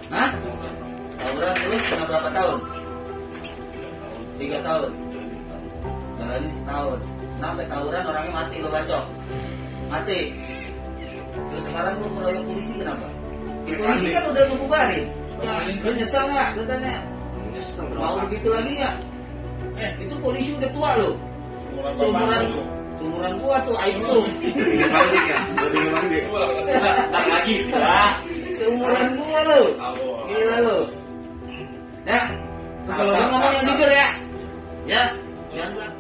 Hah? Tawuran terus kena berapa tahun? 3 tahun. Jalani setahun. Sampai tawuran orangnya mati lo besok. Mati. Terus sekarang lu meroyok polisi kenapa? Polisi kan udah membubarin. Lu nyesel nggak katanya? Nyesel. Mau begitu lagi nggak? Itu polisi udah tua lo. Seumuran gua tuh Aibsu. Tinggal mandi ya? Tinggal mandi. Lagi. Seumuran gua lo. Gila lo. Ya. Kalau ngomong yang jujur ya. Ya. Jangan